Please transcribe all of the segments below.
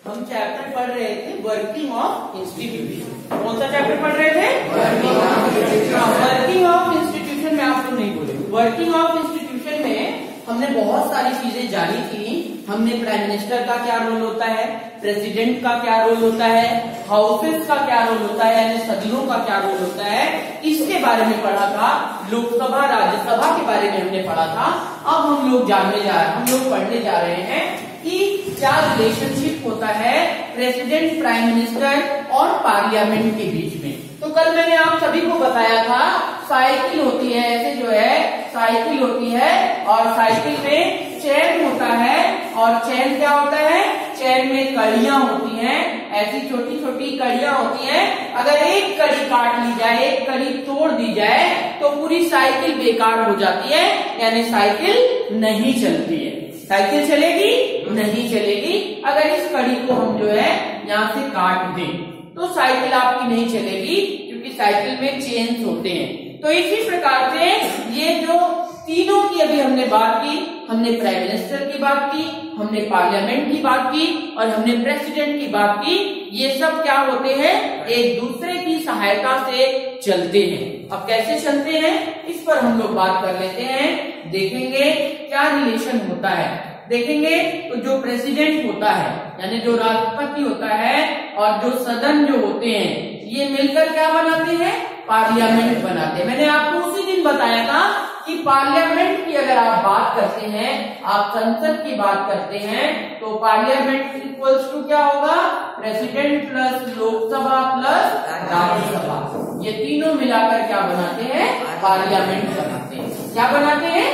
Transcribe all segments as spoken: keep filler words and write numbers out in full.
हम चैप्टर पढ़ रहे थे वर्किंग ऑफ इंस्टीट्यूशन। कौन सा चैप्टर पढ़ रहे थे? वर्किंग ऑफ इंस्टीट्यूशन में आप तो नहीं बोले। वर्किंग ऑफ इंस्टीट्यूशन में हमने बहुत सारी चीजें जानी थी। हमने प्राइम मिनिस्टर का क्या रोल होता है, प्रेसिडेंट का क्या रोल होता है, हाउसेस का क्या रोल होता है, यानी सदनों का क्या रोल होता है, इसके बारे में पढ़ा था। लोकसभा राज्यसभा के बारे में हमने पढ़ा था। अब हम लोग जानने जा रहे हम लोग पढ़ने जा रहे हैं कि क्या रिलेशनशिप होता है प्रेसिडेंट, प्राइम मिनिस्टर और पार्लियामेंट के बीच में। तो कल मैंने आप सभी को बताया था साइकिल होती है, ऐसे जो है साइकिल होती है और साइकिल में चेन होता है और चेन क्या होता है, चेन में कड़ियां होती हैं, ऐसी छोटी छोटी कड़ियां होती हैं। अगर एक कड़ी काट ली जाए, एक कड़ी तोड़ दी जाए तो पूरी साइकिल बेकार हो जाती है, यानी साइकिल नहीं चलती है। साइकिल चलेगी नहीं चलेगी। अगर इस कड़ी को हम जो है यहाँ से काट दें तो साइकिल आपकी नहीं चलेगी, क्योंकि साइकिल में चेन्स होते हैं। तो इसी प्रकार से ये जो तीनों की अभी हमने बात की, हमने प्राइम मिनिस्टर की बात की, हमने पार्लियामेंट की बात की और हमने प्रेसिडेंट की बात की। ये सब क्या होते हैं, एक दूसरे की सहायता से चलते हैं। अब कैसे चलते हैं इस पर हम लोग बात कर लेते हैं। देखेंगे क्या रिलेशन होता है। देखेंगे तो जो प्रेसिडेंट होता है यानी जो राष्ट्रपति होता है और जो सदन जो होते हैं, ये मिलकर क्या बनाते हैं, पार्लियामेंट बनाते हैं। मैंने आपको उसी दिन बताया था कि पार्लियामेंट की अगर आप बात करते हैं, आप संसद की बात करते हैं, तो पार्लियामेंट इक्वल्स टू क्या होगा, president plus Lok Sabha plus Rajya Sabha. ये तीनों मिलाकर क्या बनाते हैं, पार्लियामेंट बनाते हैं। क्या बनाते हैं,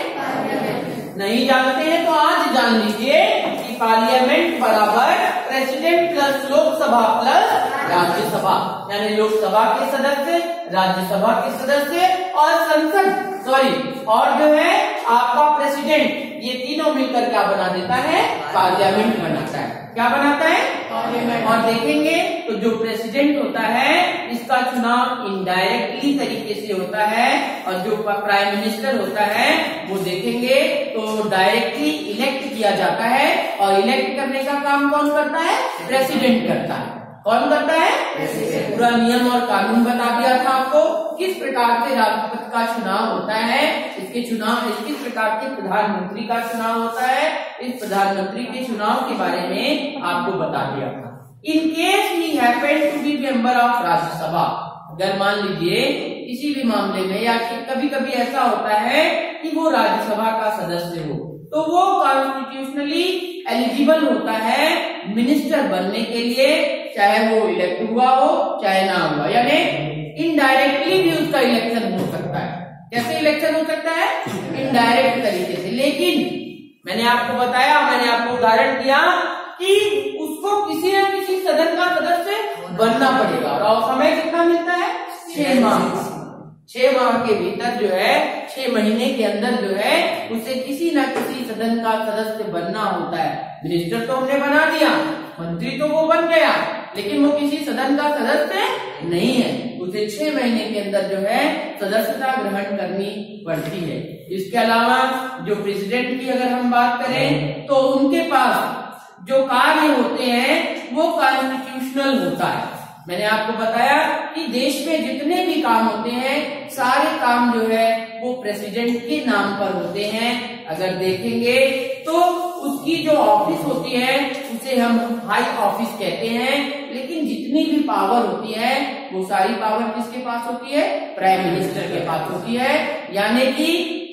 नहीं जानते हैं तो आज जान लीजिए कि पार्लियामेंट बराबर president plus Lok Sabha plus Rajya Sabha, यानी लोकसभा के सदस्य, राज्यसभा के सदस्य और संसद सॉरी और जो है आपका प्रेसिडेंट, ये तीनों मिलकर क्या बना देता है, पार्लियामेंट बनाता है। क्या बनाता है, पार्लियामेंट। और देखेंगे तो जो प्रेसिडेंट होता है इसका चुनाव इनडायरेक्टली तरीके से होता है और जो प्राइम मिनिस्टर होता है वो देखेंगे तो डायरेक्टली इलेक्ट किया जाता है। और इलेक्ट करने का काम कौन करता है, प्रेसिडेंट करता है। कौन करता है, पूरा नियम और कानून बता दिया था आपको किस प्रकार से राष्ट्रपति का चुनाव होता है, इसके चुनाव किस प्रकार के प्रधानमंत्री का चुनाव होता है, इस प्रधानमंत्री के चुनाव के बारे में आपको बता दिया था। In case he happened to be member of Rajya Sabha, अगर मान लीजिए किसी भी मामले में या कभी कभी ऐसा होता है कि वो राज्यसभा का सदस्य हो, तो वो कॉन्स्टिट्यूशनली एलिजिबल होता है मिनिस्टर बनने के लिए, चाहे वो इलेक्ट हुआ हो चाहे ना हुआ, यानी इनडायरेक्टली भी उसका इलेक्शन हो सकता है। कैसे इलेक्शन हो सकता है, इनडायरेक्ट तरीके से। लेकिन मैंने आपको बताया, मैंने आपको उदाहरण दिया कि उसको किसी न किसी सदन का सदस्य बनना पड़ेगा और समय कितना मिलता है, छह माह। छह माह के भीतर जो है, छह महीने के अंदर जो है उसे किसी न किसी सदन का सदस्य बनना होता है। मिनिस्टर तो हमने बना दिया, मंत्री तो वो बन गया, लेकिन वो किसी सदन का सदस्य नहीं है। उसे छह महीने के अंदर जो है सदस्यता ग्रहण करनी पड़ती है। इसके अलावा जो प्रेसिडेंट की अगर हम बात करें तो उनके पास जो कार्य होते हैं वो कॉन्स्टिट्यूशनल होता है। मैंने आपको बताया कि देश में जितने भी काम होते हैं सारे काम जो है वो प्रेसिडेंट के नाम पर होते हैं। अगर देखेंगे तो उसकी जो ऑफिस होती है उसे हम हाई ऑफिस कहते हैं, लेकिन जितनी भी पावर होती है वो सारी पावर किसके पास होती है, प्राइम मिनिस्टर के पास होती है। यानी कि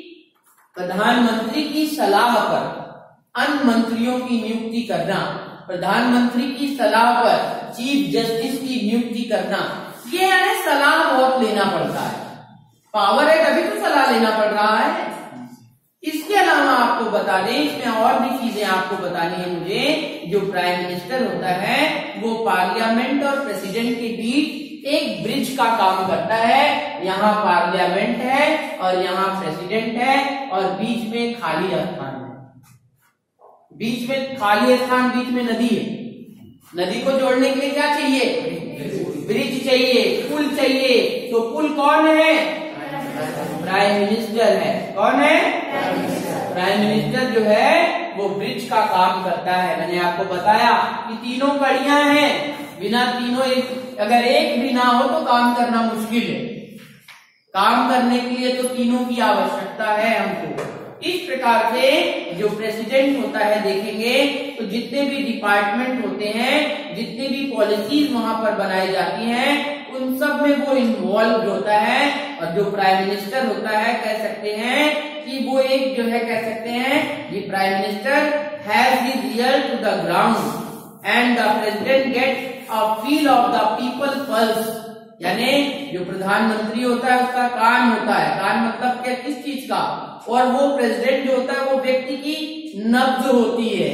प्रधानमंत्री की सलाह पर अन्य मंत्रियों की नियुक्ति करना, प्रधानमंत्री की सलाह पर चीफ जस्टिस की नियुक्ति करना, ये यानी सलाह बहुत लेना पड़ता है। पावर है तभी तो सलाह लेना पड़ रहा है। इसके अलावा आपको बता दें, इसमें और भी चीजें आपको बतानी है मुझे। जो प्राइम मिनिस्टर होता है वो पार्लियामेंट और प्रेसिडेंट के बीच एक ब्रिज का काम करता है। यहाँ पार्लियामेंट है और यहाँ प्रेसिडेंट है और बीच में खाली स्थान है, बीच में खाली स्थान, बीच में नदी है। नदी को जोड़ने के लिए क्या चाहिए, ब्रिज चाहिए, पुल चाहिए। तो पुल कौन है, प्राइम मिनिस्टर है। कौन है, प्राइम मिनिस्टर जो है वो ब्रिज का काम करता है। मैंने आपको बताया कि तीनों कड़ियां हैं, बिना तीनों एक अगर एक भी ना हो तो काम करना मुश्किल है। काम करने के लिए तो तीनों की आवश्यकता है हमको। इस प्रकार से जो प्रेसिडेंट होता है, देखेंगे तो जितने भी डिपार्टमेंट होते हैं, जितनी भी पॉलिसीज वहां पर बनाई जाती हैं, उन सब में वो इन्वॉल्व होता है। और जो प्राइम मिनिस्टर होता है, कह सकते हैं कि वो एक जो है कह सकते हैं कि prime minister has his ear to the ground and the president get a feel of the people pulse. यानी जो प्रधानमंत्री होता है उसका कान होता है, कान मतलब क्या, किस चीज का, और वो प्रेसिडेंट जो होता है वो व्यक्ति की नब्ज होती है,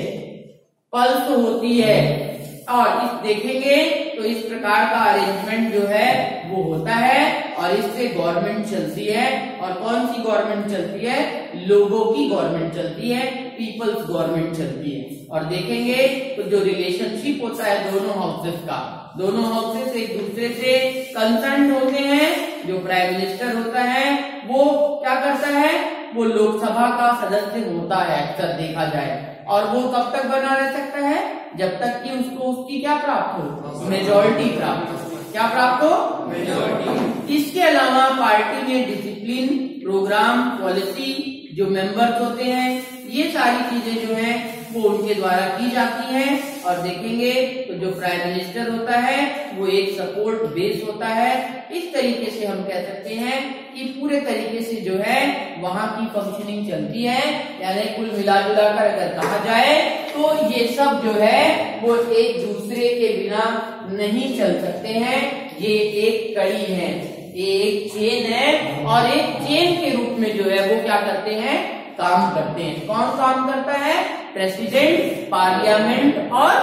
पल्स होती है। और इस देखेंगे तो इस प्रकार का अरेंजमेंट जो है वो होता है और इससे गवर्नमेंट चलती है। और कौन सी गवर्नमेंट चलती है? लोगों की गवर्नमेंट चलती है, पीपल्स गवर्नमेंट चलती है। और देखेंगे तो जो रिलेशनशिप होता है दोनों हाउसेस का, दोनों हाउसेस एक दूसरे से कंसर्न होते हैं। जो प्राइम मिनिस्टर होता है वो क्या करता है, वो लोकसभा का सदस्य होता है अक्सर देखा जाए, और वो कब तक बना रह सकता है? जब तक कि उसको उसकी क्या प्राप्त हो? मेजॉरिटी प्राप्त हो। क्या प्राप्त हो? मेजॉरिटी। इसके अलावा पार्टी में डिसिप्लिन, प्रोग्राम, पॉलिसी, जो मेंबर्स होते हैं, ये सारी चीजें जो हैं वो उनके द्वारा की जाती हैं। और देखेंगे तो जो प्राइम मिनिस्टर होता है वो एक सपोर्ट बेस होता है। इस तरीके से हम कह सकते हैं कि पूरे तरीके से जो है वहां की फंक्शनिंग चलती है। यानी कुल मिला जुला कर अगर कहा जाए तो ये सब जो है वो एक दूसरे के बिना नहीं चल सकते हैं। ये एक कड़ी है, ये एक चेन है, और एक चेन के रूप में जो है वो क्या करते हैं? काम करते हैं। कौन काम करता है? प्रेसिडेंट, पार्लियामेंट और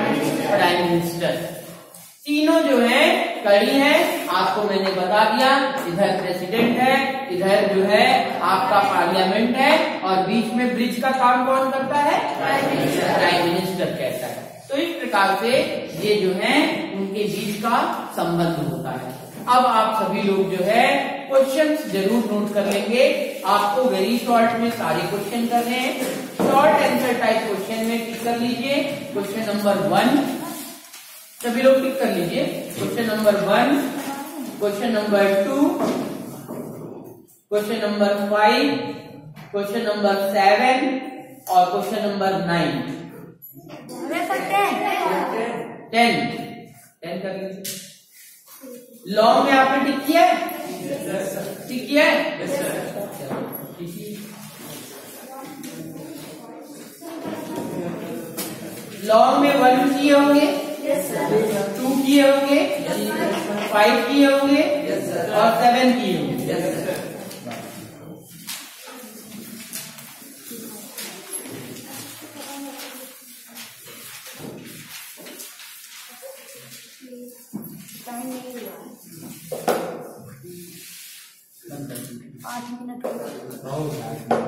प्राइम मिनिस्टर। तीनों जो है कड़ी है। आपको मैंने बता दिया, इधर प्रेसिडेंट है, इधर जो है आपका पार्लियामेंट है, और बीच में ब्रिज का काम कौन करता है? प्राइम मिनिस्टर कहता है। तो इस प्रकार से ये जो है उनके बीच का संबंध होता है। अब आप सभी लोग जो है क्वेश्चंस जरूर नोट कर लेंगे। आपको वेरी शॉर्ट में सारे क्वेश्चन करने हैं। शॉर्ट आंसर टाइप क्वेश्चन में टिक कर लीजिए। क्वेश्चन नंबर वन सभी लोग टिक कर लीजिए। Question number one, question number two, question number five, question number seven और question number nine. Ten ten कर लीजिए। लॉन्ग में आपने टिक किया है? टिक किया है? लॉन्ग में वन किए होंगे, टू किए होंगे, फाइव किए होंगे और सेवन किए होंगे। आठ मिनट